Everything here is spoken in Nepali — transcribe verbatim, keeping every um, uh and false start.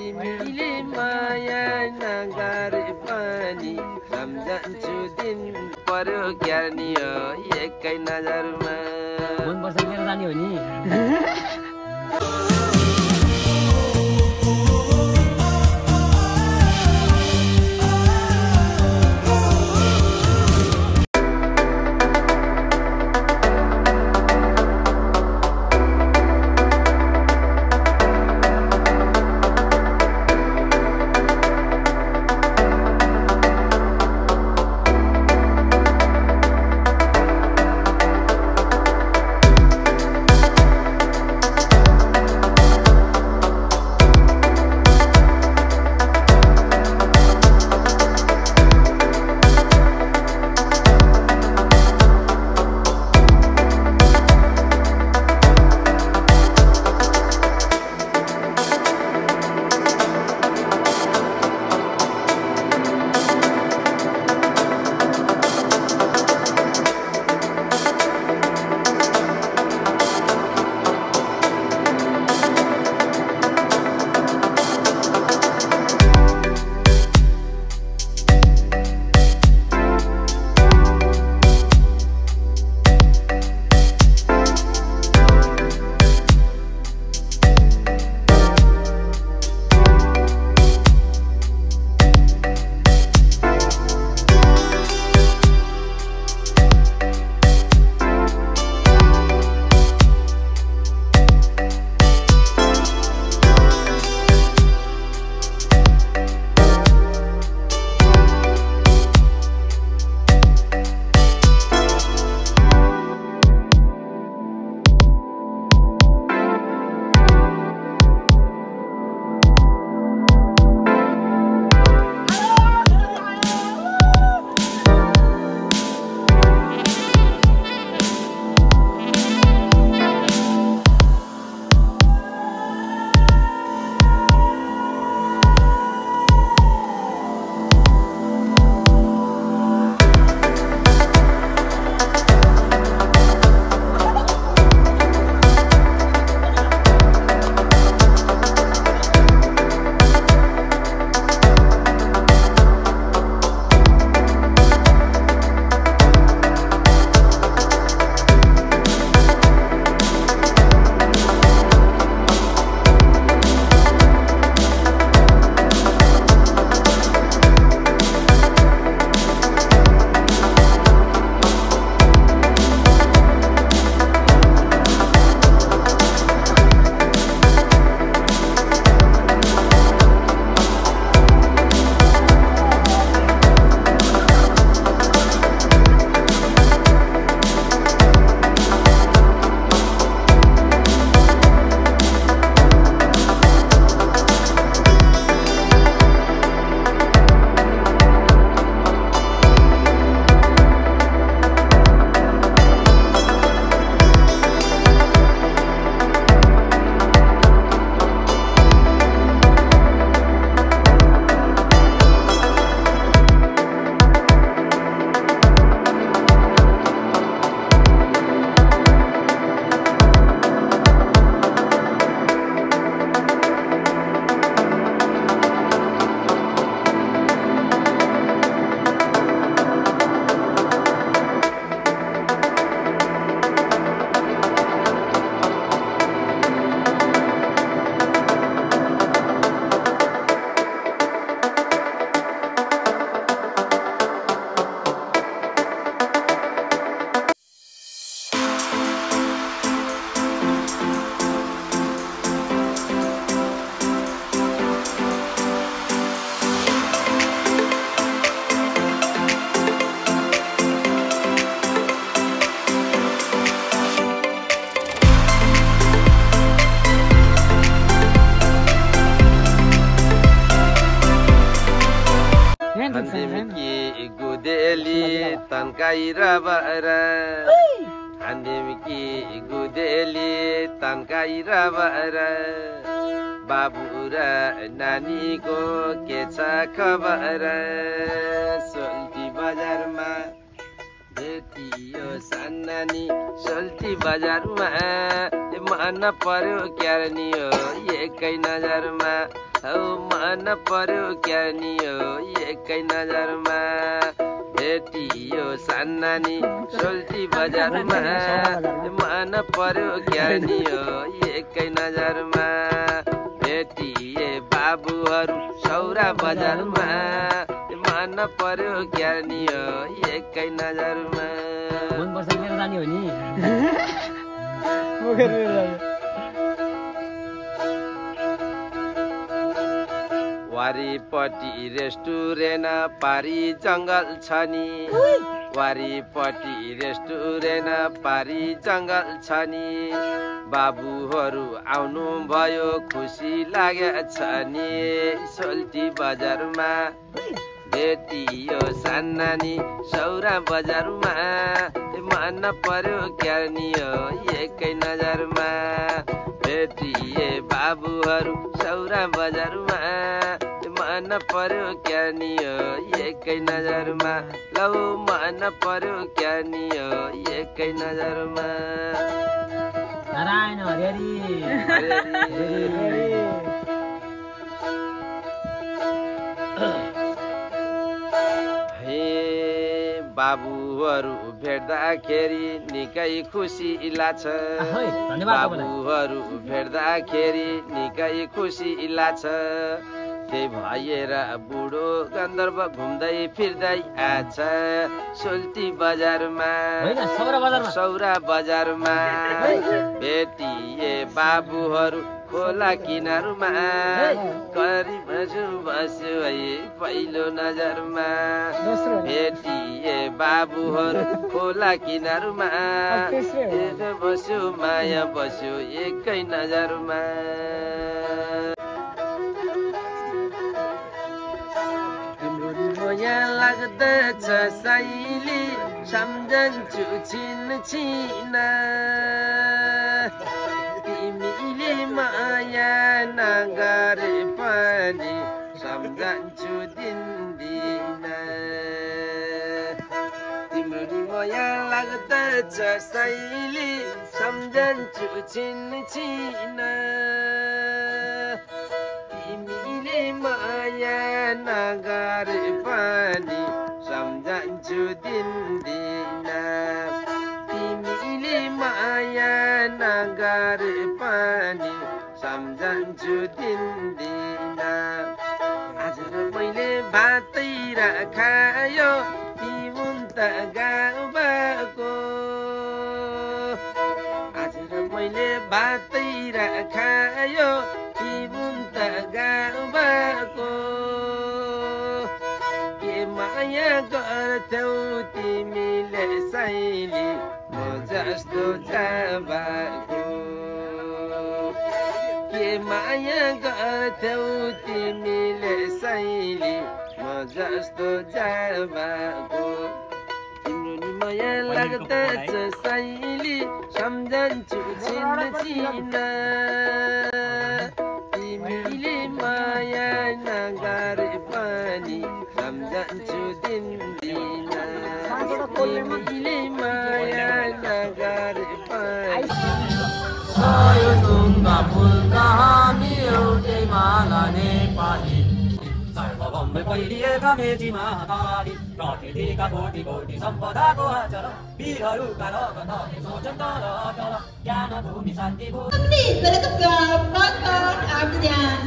तिमीले माया नगरे पनि सम्झन्छु दिन पर्यो क्यार्नी हो एकै नजरमा मन पर्छ लिएर जाने हो नि Handimiki gudeli tankaira bara Handimiki gudeli tankaira bara Babura nani ko kecha khabara Solti bazar ma Betiyo sanani Solti bazar ma Mana paryo kyarni ho Yekai nazar ma हौ मन पर्यो क्या नि हो एकै नजरमा भेटियो सान्नानी सोल्टी बजारमा मन पर्यो क्या नि हो एकै नजरमा भेटिए बाबुहरू सौरा बजारमा मन पर्यो क्या नि हो एकै नजरमा मन पर्छ लिएर जाने हो नि वारिपट्टि रेस्टुरेन्ट पारी जङ्गल छ नि वारिपट्टि रेस्टुरेन्ट पारी जङ्गल छ नि बाबुहरू आउनु भयो खुसी लागेछ नि सोल्टी बजारमा भेटियो सान्नानी सौरा बजारमा मन पर्यो क्या नि हो एकै नजरमा भेटिए बाबुहरू सौरा बजारमा मन पर्यो क्या नि हो एकै नजरमा लौ मन पर्यो क्या नि हो एकै नजरमा नारायण हरिहरी हे बाबुहरू भेट्दाखेरि निकै खुसी लाग्छ बाबुहरू भेट्दाखेरि निकै खुसी लाग्छ त्यही भएर बुढो गन्धर्व घुम्दै फिर्दै आछ सोल्टी बजारमा सौरा बजारमा भेटिए बाबुहरू खोला किनारमा करिब बस्यो है पहिलो नजरमा भेटिए बाबुहरू खोला किनारमा बस्यो माया बस्यो एकै नजरमा यहाँ लाग्दछ साइली सम्झन्छु छिन छिन तिमीले माया नगरे पनि सम्झन्छु दिन दिन तिम्रो माया लाग्दछ साइली सम्झन्छु छिन छिन तिमीले माया नगरे पनि सम्झन्छु दिन दिन तिमीले माया नगरे पनि सम्झन्छु दिन दिन आज मैले भातै राखायो तिमुन त गाउँबाको आज मैले भातै राखायो तिमुन त गाउँबाको के माया गर्थ्यौ तिमीले साइली म जस्तो जाबाको के माया गर्थ्यौ तिमीले साइली म जस्तो जाबाको तिम्रो माया लाग्दछ साइली सम्झन्छु छिन छिन तिमीले माया नगरे पनि सम्झन्छु दिन दिन तिमीले माया नगरे पनि सयो ढुङ्गा फुलका हामी एउटै माला नेपाली सर्वभौमै फैलिएका मेचीमा ताली प्रकृतिका कोटी कोटी सम्पदाको आचर वीरहरूका रगत सोचन तर तल ज्ञान भूमि शान्ति भूमि Please welcome to our front part after the